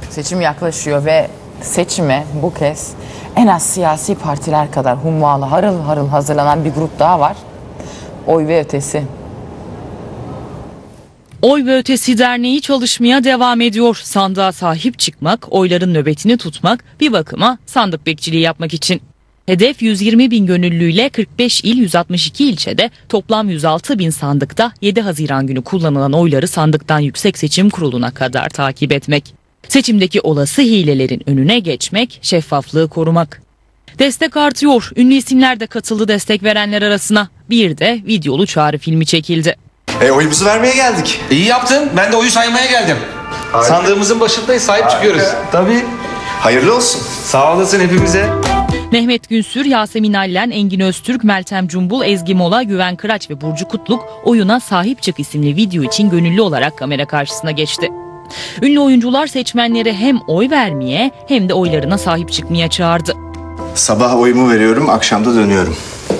Seçim yaklaşıyor ve seçime bu kez en az siyasi partiler kadar hummalı harıl harıl hazırlanan bir grup daha var. Oy ve Ötesi. Oy ve Ötesi Derneği çalışmaya devam ediyor. Sandığa sahip çıkmak, oyların nöbetini tutmak, bir bakıma sandık bekçiliği yapmak için. Hedef 120 bin gönüllüyle 45 il 162 ilçede toplam 106 bin sandıkta 7 Haziran günü kullanılan oyları sandıktan Yüksek Seçim Kurulu'na kadar takip etmek. Seçimdeki olası hilelerin önüne geçmek, şeffaflığı korumak. Destek artıyor. Ünlü isimler de katıldı destek verenler arasına. Bir de videolu çağrı filmi çekildi. Oyumuzu vermeye geldik. İyi yaptın. Ben de oyu saymaya geldim. Harika. Sandığımızın başındayız. Sahip çıkıyoruz. Tabii. Hayırlı olsun. Sağ olasın hepimize. Mehmet Günsür, Yasemin Allen, Engin Öztürk, Meltem Cumbul, Ezgi Mola, Güven Kıraç ve Burcu Kutluk Oyuna Sahip Çık isimli video için gönüllü olarak kamera karşısına geçti. Ünlü oyuncular seçmenleri hem oy vermeye hem de oylarına sahip çıkmaya çağırdı. Sabah oyumu veriyorum, akşamda dönüyorum.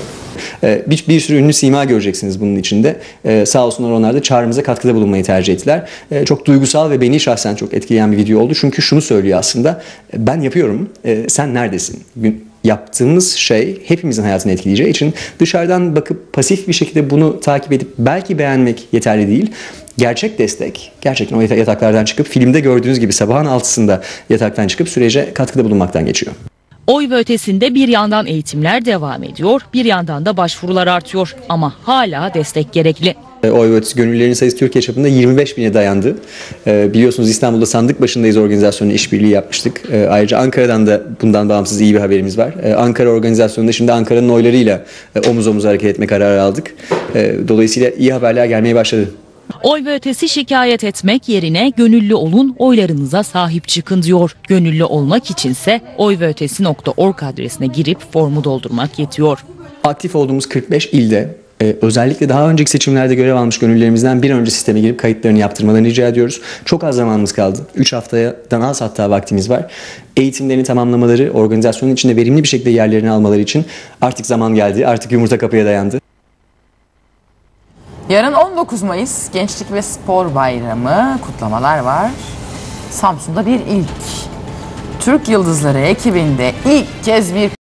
Bir sürü ünlü sima göreceksiniz bunun içinde. Sağ olsunlar, onlar da çağrımıza katkıda bulunmayı tercih ettiler. Çok duygusal ve beni şahsen çok etkileyen bir video oldu. Çünkü şunu söylüyor aslında: ben yapıyorum, sen neredesin? Yaptığımız şey hepimizin hayatını etkileyeceği için dışarıdan bakıp pasif bir şekilde bunu takip edip belki beğenmek yeterli değil. Gerçek destek, gerçekten o yataklardan çıkıp filmde gördüğünüz gibi sabahın 6'sında yataktan çıkıp sürece katkıda bulunmaktan geçiyor. Oy ve Ötesi'nde bir yandan eğitimler devam ediyor, bir yandan da başvurular artıyor ama hala destek gerekli. Oy ve Ötesi gönüllülerinin sayısı Türkiye çapında 25 bine dayandı. Biliyorsunuz İstanbul'da Sandık Başındayız organizasyonuyla işbirliği yapmıştık. Ayrıca Ankara'dan da bundan bağımsız iyi bir haberimiz var. Ankara organizasyonunda şimdi Ankara'nın oylarıyla omuz omuz hareket etme kararı aldık. Dolayısıyla iyi haberler gelmeye başladı. Oy ve Ötesi şikayet etmek yerine gönüllü olun, oylarınıza sahip çıkın diyor. Gönüllü olmak içinse oyveötesi.org adresine girip formu doldurmak yetiyor. Aktif olduğumuz 45 ilde özellikle daha önceki seçimlerde görev almış gönüllülerimizden bir önce sisteme girip kayıtlarını yaptırmalarını rica ediyoruz. Çok az zamanımız kaldı. 3 haftadan az hatta vaktimiz var. Eğitimlerini tamamlamaları, organizasyonun içinde verimli bir şekilde yerlerini almaları için artık zaman geldi. Artık yumurta kapıya dayandı. Yarın 19 Mayıs Gençlik ve Spor Bayramı, kutlamalar var. Samsun'da bir ilk. Türk Yıldızları ekibinde ilk kez bir